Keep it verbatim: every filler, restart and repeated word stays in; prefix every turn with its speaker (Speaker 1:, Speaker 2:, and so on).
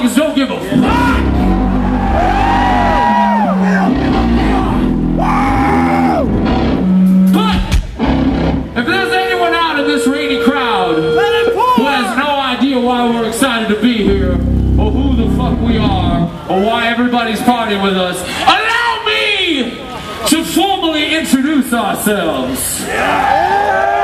Speaker 1: motherfuckers don't give a fuck! But if there's anyone out in this rainy crowd who has no idea why we're excited to be here, or who the fuck we are, or why everybody's partying with us, allow me to formally introduce ourselves.